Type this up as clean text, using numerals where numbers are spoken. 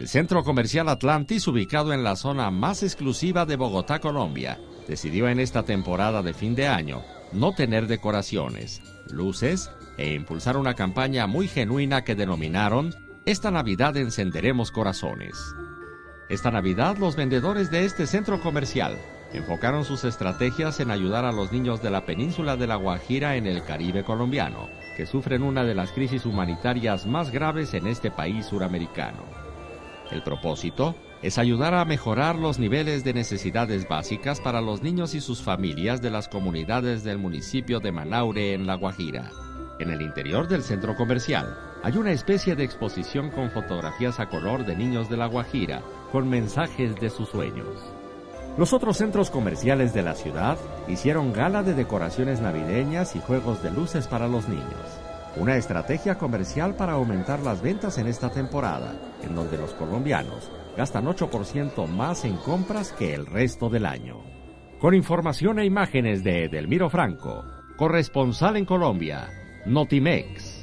El Centro Comercial Atlantis, ubicado en la zona más exclusiva de Bogotá, Colombia, decidió en esta temporada de fin de año no tener decoraciones, luces e impulsar una campaña muy genuina que denominaron "Esta Navidad encenderemos corazones". Esta Navidad, los vendedores de este centro comercial enfocaron sus estrategias en ayudar a los niños de la península de La Guajira en el Caribe colombiano, que sufren una de las crisis humanitarias más graves en este país suramericano. El propósito es ayudar a mejorar los niveles de necesidades básicas para los niños y sus familias de las comunidades del municipio de Manaure en La Guajira. En el interior del centro comercial hay una especie de exposición con fotografías a color de niños de La Guajira, con mensajes de sus sueños. Los otros centros comerciales de la ciudad hicieron gala de decoraciones navideñas y juegos de luces para los niños. Una estrategia comercial para aumentar las ventas en esta temporada, en donde los colombianos gastan 8% más en compras que el resto del año. Con información e imágenes de Edelmiro Franco, corresponsal en Colombia, Notimex.